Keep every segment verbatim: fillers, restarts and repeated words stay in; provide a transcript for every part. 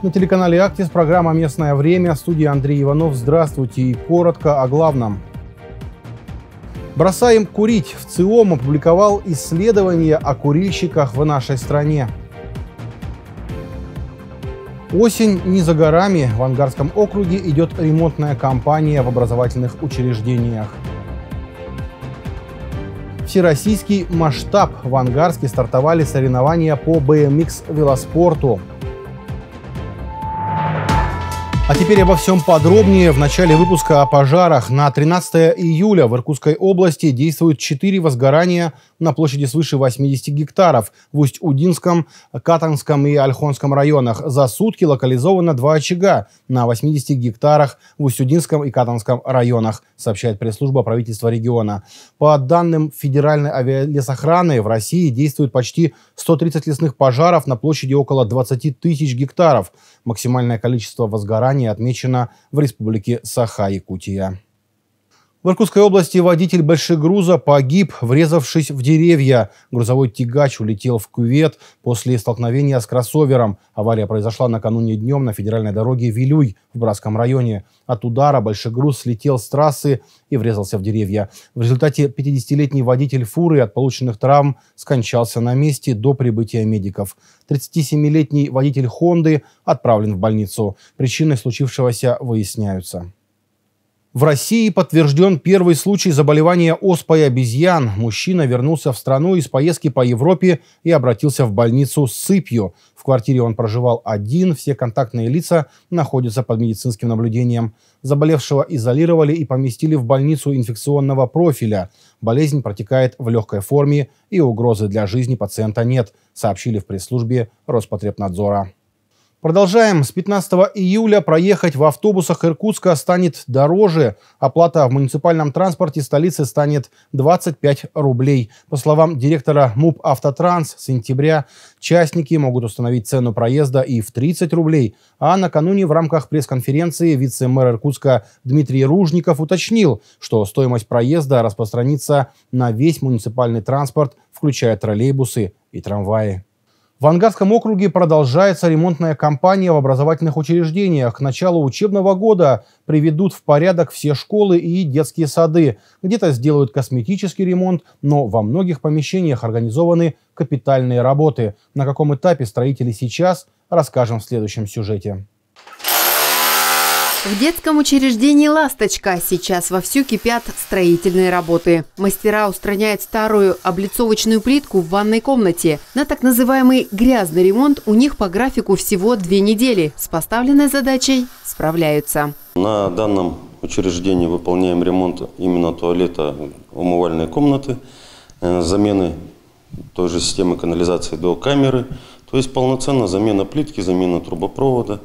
На телеканале «Актис» программа «Местное время». В студии Андрей Иванов. Здравствуйте и коротко о главном. «Бросаем курить». ВЦИОМ опубликовал исследование о курильщиках в нашей стране. Осень не за горами. В Ангарском округе идет ремонтная кампания в образовательных учреждениях. Всероссийский масштаб. В Ангарске стартовали соревнования по бэ эм икс-велоспорту. А теперь обо всем подробнее. В начале выпуска о пожарах. На тринадцатое июля в Иркутской области действуют четыре возгорания на площади свыше восьмидесяти гектаров в Усть-Удинском, Катанском и Ольхонском районах. За сутки локализовано два очага на восьмидесяти гектарах в Усть-Удинском и Катанском районах, сообщает пресс-служба правительства региона. По данным Федеральной авиалесохраны, в России действует почти сто тридцать лесных пожаров на площади около двадцати тысяч гектаров. Максимальное количество возгораний отмечено в республике Саха-Якутия. В Иркутской области водитель большегруза погиб, врезавшись в деревья. Грузовой тягач улетел в кювет после столкновения с кроссовером. Авария произошла накануне днем на федеральной дороге Вилюй в Братском районе. От удара большегруз слетел с трассы и врезался в деревья. В результате пятидесятилетний водитель фуры от полученных травм скончался на месте до прибытия медиков. тридцатисемилетний водитель Хонды отправлен в больницу. Причины случившегося выясняются. В России подтвержден первый случай заболевания оспой обезьян. Мужчина вернулся в страну из поездки по Европе и обратился в больницу с сыпью. В квартире он проживал один, все контактные лица находятся под медицинским наблюдением. Заболевшего изолировали и поместили в больницу инфекционного профиля. Болезнь протекает в легкой форме и угрозы для жизни пациента нет, сообщили в пресс-службе Роспотребнадзора. Продолжаем. С пятнадцатого июля проехать в автобусах Иркутска станет дороже. Оплата в муниципальном транспорте столицы станет двадцать пять рублей. По словам директора МУП «Автотранс», с сентября частники могут установить цену проезда и в тридцать рублей. А накануне в рамках пресс-конференции вице-мэр Иркутска Дмитрий Ружников уточнил, что стоимость проезда распространится на весь муниципальный транспорт, включая троллейбусы и трамваи. В Ангарском округе продолжается ремонтная кампания в образовательных учреждениях. К началу учебного года приведут в порядок все школы и детские сады. Где-то сделают косметический ремонт, но во многих помещениях организованы капитальные работы. На каком этапе строители сейчас, расскажем в следующем сюжете. В детском учреждении «Ласточка» сейчас вовсю кипят строительные работы. Мастера устраняют старую облицовочную плитку в ванной комнате. На так называемый грязный ремонт у них по графику всего две недели. С поставленной задачей справляются. На данном учреждении выполняем ремонт именно туалета, умывальной комнаты, замены той же системы канализации до камеры. То есть полноценная замена плитки, замена трубопровода.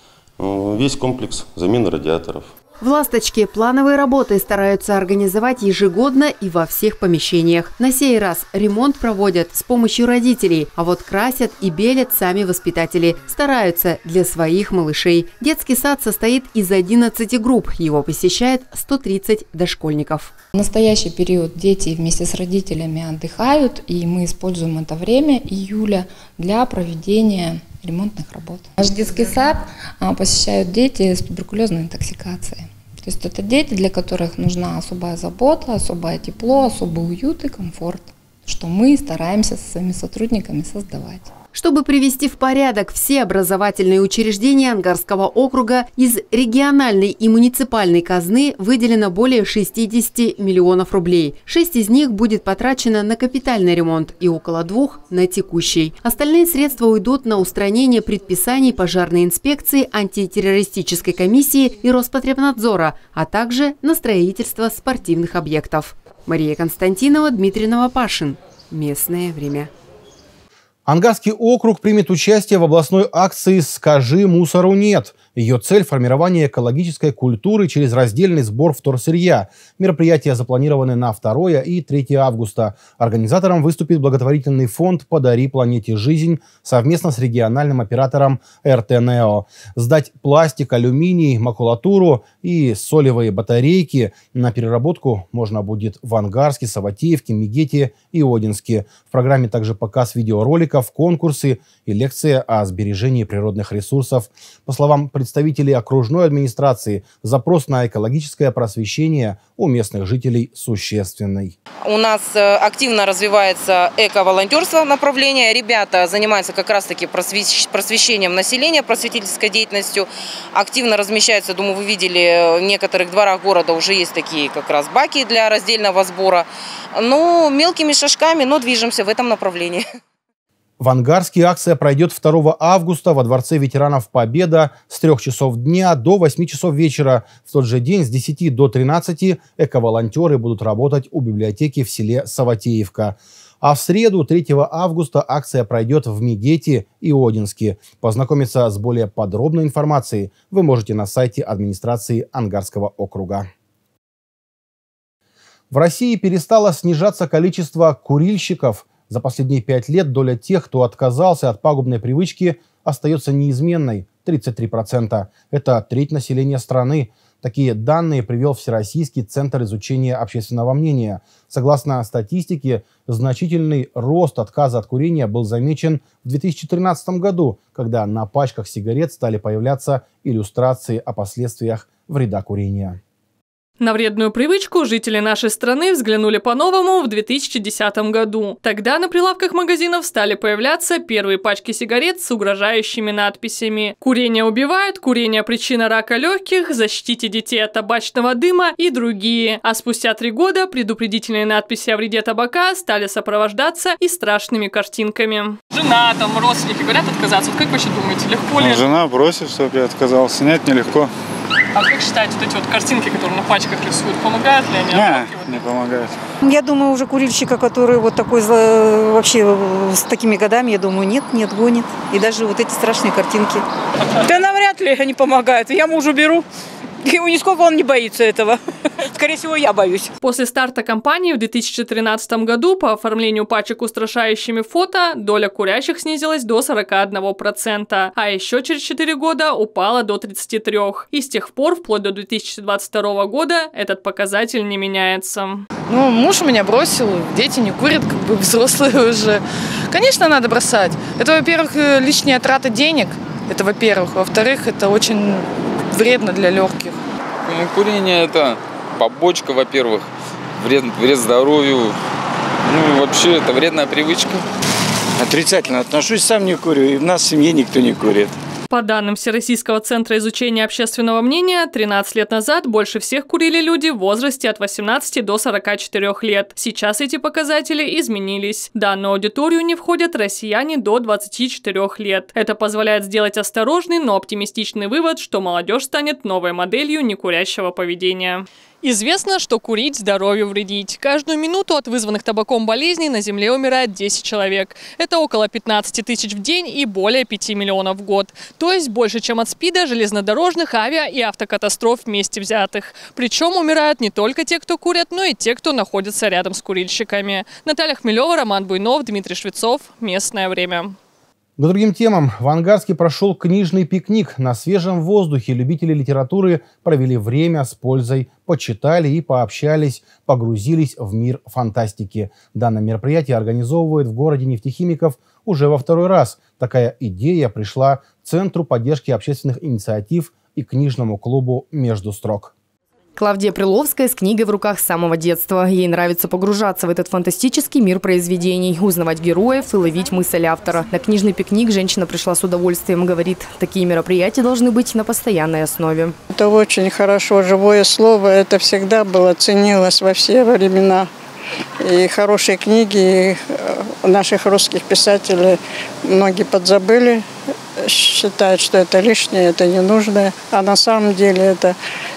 Весь комплекс замены радиаторов. В «Ласточке» плановые работы стараются организовать ежегодно и во всех помещениях. На сей раз ремонт проводят с помощью родителей, а вот красят и белят сами воспитатели. Стараются для своих малышей. Детский сад состоит из одиннадцати групп. Его посещает сто тридцать дошкольников. В настоящий период дети вместе с родителями отдыхают, и мы используем это время июля для проведения ремонтных работ. Наш детский сад посещают дети с туберкулезной интоксикацией. То есть это дети, для которых нужна особая забота, особое тепло, особый уют и комфорт, что мы стараемся со своими сотрудниками создавать. Чтобы привести в порядок все образовательные учреждения Ангарского округа, из региональной и муниципальной казны выделено более шестидесяти миллионов рублей. Шесть из них будет потрачено на капитальный ремонт и около двух – на текущий. Остальные средства уйдут на устранение предписаний пожарной инспекции, антитеррористической комиссии и Роспотребнадзора, а также на строительство спортивных объектов. Мария Константинова, Дмитрий Новопашин. Местное время. Ангарский округ примет участие в областной акции «Скажи мусору нет». Ее цель – формирование экологической культуры через раздельный сбор вторсырья. Мероприятия запланированы на второе и третье августа. Организатором выступит благотворительный фонд «Подари планете жизнь» совместно с региональным оператором эр тэ нео. Сдать пластик, алюминий, макулатуру и солевые батарейки на переработку можно будет в Ангарске, Саватеевке, Мегете и Одинске. В программе также показ видеоролика участников конкурсы и лекция о сбережении природных ресурсов. По словам представителей окружной администрации, запрос на экологическое просвещение у местных жителей существенный. У нас активно развивается эко-волонтерство направление. Ребята занимаются как раз-таки просвещением населения, просветительской деятельностью. Активно размещаются, думаю, вы видели, в некоторых дворах города уже есть такие как раз баки для раздельного сбора. Ну, мелкими шажками, но движемся в этом направлении. В Ангарске акция пройдет второго августа во Дворце ветеранов Победа с трёх часов дня до восьми часов вечера. В тот же день с десяти до тринадцати эко-волонтеры будут работать у библиотеки в селе Саватеевка. А в среду, третьего августа, акция пройдет в Мегете и Одинске. Познакомиться с более подробной информацией вы можете на сайте администрации Ангарского округа. В России перестало снижаться количество курильщиков. За последние пять лет доля тех, кто отказался от пагубной привычки, остается неизменной – тридцать три процента. Это треть населения страны. Такие данные привел Всероссийский центр изучения общественного мнения. Согласно статистике, значительный рост отказа от курения был замечен в две тысячи тринадцатом году, когда на пачках сигарет стали появляться иллюстрации о последствиях вреда курения. На вредную привычку жители нашей страны взглянули по-новому в две тысячи десятом году. Тогда на прилавках магазинов стали появляться первые пачки сигарет с угрожающими надписями: «Курение убивает», «Курение – причина рака легких», «Защитите детей от табачного дыма» и другие. А спустя три года предупредительные надписи о вреде табака стали сопровождаться и страшными картинками. Жена, там, родственники говорят отказаться. Вот как вы вообще думаете, легко ли? Ну, жена просит, чтобы я отказался. Нет, нелегко. А как считаете, вот эти вот картинки, которые на пачках рисуют, помогают ли они? Не, не помогают. Я думаю, уже курильщика, который вот такой вообще с такими годами, я думаю, нет, нет, гонит. И даже вот эти страшные картинки. Да навряд ли они помогают. Я мужу беру. И нисколько он не боится этого. Скорее всего, я боюсь. После старта кампании в две тысячи тринадцатом году по оформлению пачек устрашающими фото доля курящих снизилась до сорока одного процента, а еще через четыре года упала до тридцати трёх процентов. И с тех пор, вплоть до две тысячи двадцать второго года, этот показатель не меняется. Ну, муж меня бросил, дети не курят, как бы взрослые уже. Конечно, надо бросать. Это, во-первых, лишняя трата денег. Это, во-первых. Во-вторых, это очень вредно для легких. Ну, курение – это побочка, во-первых, вред, вред здоровью. Ну, вообще, это вредная привычка. Отрицательно отношусь, сам не курю, и в нас в семье никто не курит. По данным Всероссийского центра изучения общественного мнения, тринадцать лет назад больше всех курили люди в возрасте от восемнадцати до сорока четырёх лет. Сейчас эти показатели изменились. В данную аудиторию не входят россияне до двадцати четырёх лет. Это позволяет сделать осторожный, но оптимистичный вывод, что молодежь станет новой моделью некурящего поведения. Известно, что курить здоровью вредить. Каждую минуту от вызванных табаком болезней на Земле умирает десять человек. Это около пятнадцати тысяч в день и более пяти миллионов в год. То есть больше, чем от СПИДа, железнодорожных, авиа и автокатастроф вместе взятых. Причем умирают не только те, кто курят, но и те, кто находится рядом с курильщиками. Наталья Хмелева, Роман Буйнов, Дмитрий Швецов. Местное время. К другим темам. В Ангарске прошел книжный пикник. На свежем воздухе любители литературы провели время с пользой, почитали и пообщались, погрузились в мир фантастики. Данное мероприятие организовывают в городе нефтехимиков уже во второй раз. Такая идея пришла Центру поддержки общественных инициатив и книжному клубу «Между строк». Клавдия Приловская с книгой в руках с самого детства. Ей нравится погружаться в этот фантастический мир произведений, узнавать героев и ловить мысль автора. На книжный пикник женщина пришла с удовольствием. Говорит, такие мероприятия должны быть на постоянной основе. Это очень хорошо. Живое слово, это всегда было, ценилось во все времена. И хорошие книги наших русских писателей многие подзабыли, считают, что это лишнее, это ненужное. А на самом деле это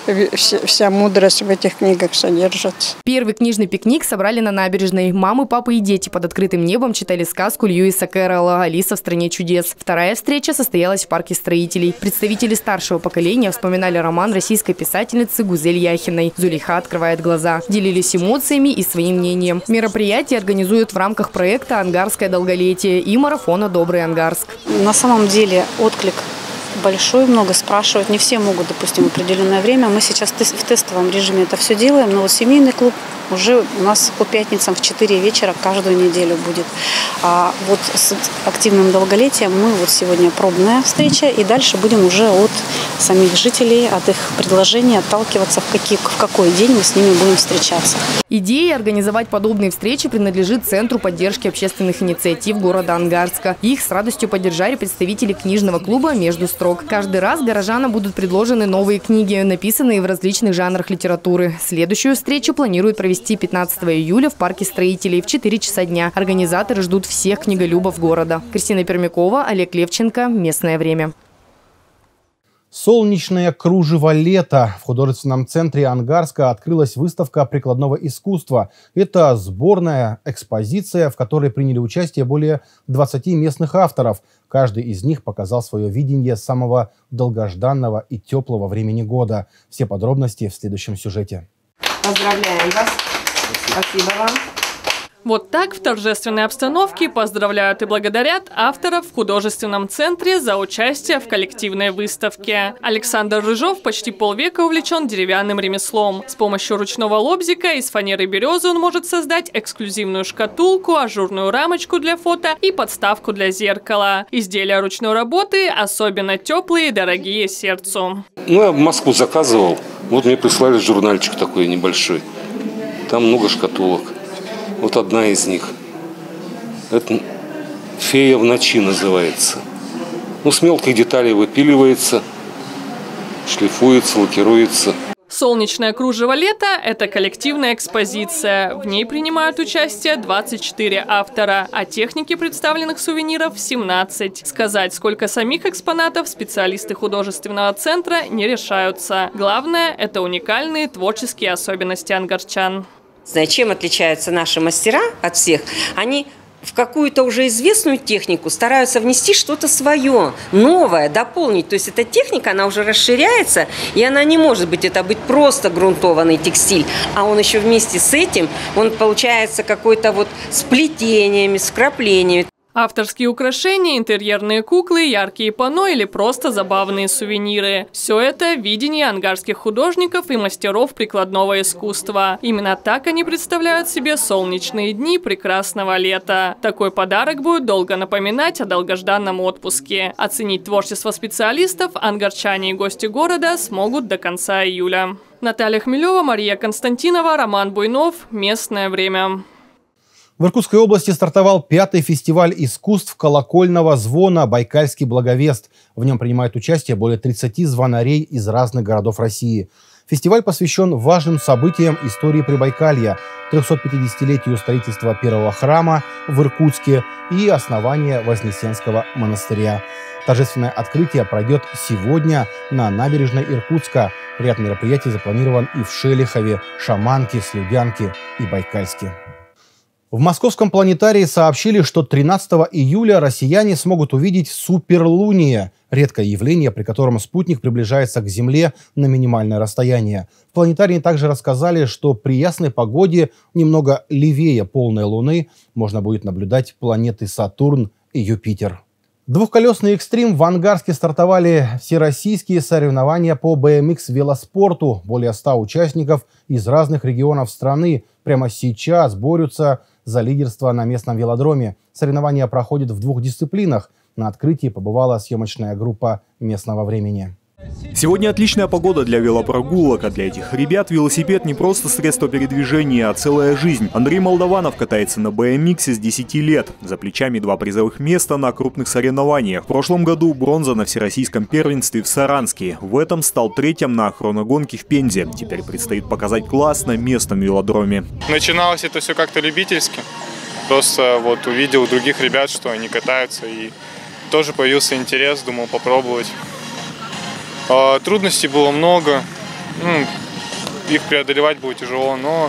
вся мудрость в этих книгах содержится. Первый книжный пикник собрали на набережной. Мамы, папы и дети под открытым небом читали сказку Льюиса Кэрролла «Алиса в стране чудес». Вторая встреча состоялась в парке строителей. Представители старшего поколения вспоминали роман российской писательницы Гузель Яхиной «Зулейха открывает глаза». Делились эмоциями и своим мнением. Мероприятие организуют в рамках проекта «Ангарское долголетие» и марафона «Добрый Ангарск». На самом деле отклик большой, много спрашивают. Не все могут, допустим, в определенное время. Мы сейчас в тестовом режиме это все делаем, но вот семейный клуб уже у нас по пятницам в четыре вечера каждую неделю будет. А вот с активным долголетием мы вот сегодня пробная встреча, и дальше будем уже от самих жителей, от их предложений отталкиваться, в, какие, в какой день мы с ними будем встречаться. Идея организовать подобные встречи принадлежит Центру поддержки общественных инициатив города Ангарска. Их с радостью поддержали представители книжного клуба «Между строк». Каждый раз горожанам будут предложены новые книги, написанные в различных жанрах литературы. Следующую встречу планируют провести пятнадцатого июля в парке строителей в четыре часа дня. Организаторы ждут всех книголюбов города. Кристина Пермякова, Олег Левченко. Местное время. Солнечное кружево лета. В художественном центре Ангарска открылась выставка прикладного искусства. Это сборная экспозиция, в которой приняли участие более двадцати местных авторов. Каждый из них показал свое видение самого долгожданного и теплого времени года. Все подробности в следующем сюжете. Поздравляем вас. Спасибо вам. Вот так в торжественной обстановке поздравляют и благодарят авторов в художественном центре за участие в коллективной выставке. Александр Рыжов почти полвека увлечен деревянным ремеслом. С помощью ручного лобзика из фанеры березы он может создать эксклюзивную шкатулку, ажурную рамочку для фото и подставку для зеркала. Изделия ручной работы особенно теплые и дорогие сердцу. Ну, я в Москву заказывал. Вот мне прислали журнальчик такой небольшой. Там много шкатулок. Вот одна из них. Это «Фея в ночи» называется. Ну, с мелких деталей выпиливается, шлифуется, лакируется. Солнечное кружево лета – это коллективная экспозиция. В ней принимают участие двадцать четыре автора, а техники представленных сувениров – семнадцать. Сказать, сколько самих экспонатов специалисты художественного центра не решаются. Главное – это уникальные творческие особенности ангарчан. Чем отличаются наши мастера от всех? Они в какую-то уже известную технику стараются внести что-то свое, новое, дополнить. То есть эта техника, она уже расширяется, и она не может быть, это быть просто грунтованный текстиль, а он еще вместе с этим, он получается какой-то вот с плетениями, с вкраплениями. Авторские украшения, интерьерные куклы, яркие панно или просто забавные сувениры. Все это видение ангарских художников и мастеров прикладного искусства. Именно так они представляют себе солнечные дни прекрасного лета. Такой подарок будет долго напоминать о долгожданном отпуске. Оценить творчество специалистов ангарчане и гости города смогут до конца июля. Наталья Хмелева, Мария Константинова, Роман Буйнов. Местное время. В Иркутской области стартовал пятый фестиваль искусств колокольного звона «Байкальский благовест». В нем принимают участие более тридцати звонарей из разных городов России. Фестиваль посвящен важным событиям истории Прибайкалья, трехсотпятидесятилетию строительства первого храма в Иркутске и основания Вознесенского монастыря. Торжественное открытие пройдет сегодня на набережной Иркутска. Ряд мероприятий запланирован и в Шелихове, Шаманке, Слюдянке и Байкальске. В Московском планетарии сообщили, что тринадцатого июля россияне смогут увидеть суперлуние – редкое явление, при котором спутник приближается к Земле на минимальное расстояние. В планетарии также рассказали, что при ясной погоде немного левее полной Луны можно будет наблюдать планеты Сатурн и Юпитер. Двухколесный экстрим в Ангарске стартовали всероссийские соревнования по бэ эм икс-велоспорту. Более ста участников из разных регионов страны прямо сейчас борются за лидерство на местном велодроме. Соревнования проходят в двух дисциплинах. На открытии побывала съемочная группа местного времени. Сегодня отличная погода для велопрогулок, а для этих ребят велосипед не просто средство передвижения, а целая жизнь. Андрей Молдованов катается на бэ эм иксе с десяти лет. За плечами два призовых места на крупных соревнованиях. В прошлом году бронза на всероссийском первенстве в Саранске. В этом стал третьим на хроногонке в Пензе. Теперь предстоит показать класс на местном велодроме. Начиналось это все как-то любительски. Просто вот увидел у других ребят, что они катаются, и тоже появился интерес, думал попробовать. Трудностей было много, ну, их преодолевать было тяжело, но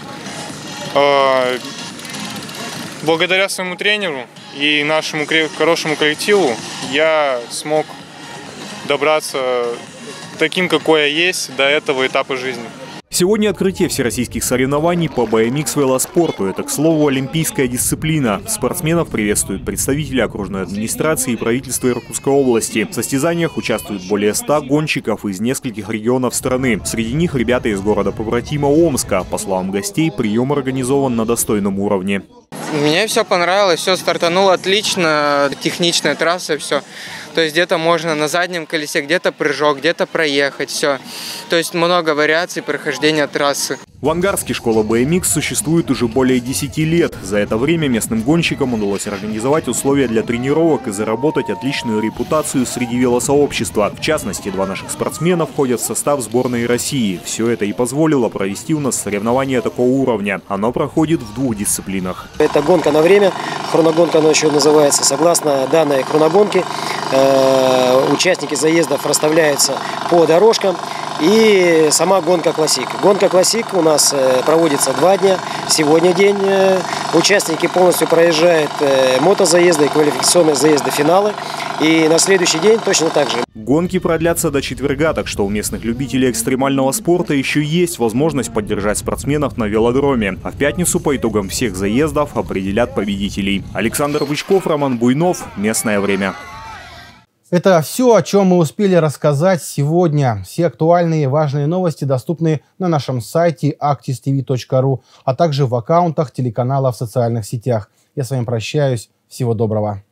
э, благодаря своему тренеру и нашему хорошему коллективу я смог добраться таким, какой я есть, до этого этапа жизни. Сегодня открытие всероссийских соревнований по би эм икс-велоспорту. Это, к слову, олимпийская дисциплина. Спортсменов приветствуют представители окружной администрации и правительства Иркутской области. В состязаниях участвуют более ста гонщиков из нескольких регионов страны. Среди них ребята из города-побратима Омска. По словам гостей, прием организован на достойном уровне. Мне все понравилось, все стартануло отлично, техничная трасса, все. То есть где-то можно на заднем колесе, где-то прыжок, где-то проехать, все. То есть много вариаций прохождения трассы. В Ангарске школа би эм икс существует уже более десяти лет. За это время местным гонщикам удалось организовать условия для тренировок и заработать отличную репутацию среди велосообщества. В частности, два наших спортсмена входят в состав сборной России. Все это и позволило провести у нас соревнования такого уровня. Оно проходит в двух дисциплинах. Это гонка на время, хроногонка она еще называется. Согласно данной хроногонке, э, участники заездов расставляются по дорожкам. И сама гонка классик. Гонка классик у нас проводится два дня. Сегодня день. Участники полностью проезжают мотозаезды, квалификационные заезды, финалы. И на следующий день точно так же. Гонки продлятся до четверга, так что у местных любителей экстремального спорта еще есть возможность поддержать спортсменов на велодроме. А в пятницу по итогам всех заездов определят победителей. Александр Бычков, Роман Буйнов. Местное время. Это все, о чем мы успели рассказать сегодня. Все актуальные и важные новости доступны на нашем сайте актис ти ви точка ру, а также в аккаунтах телеканала в социальных сетях. Я с вами прощаюсь. Всего доброго.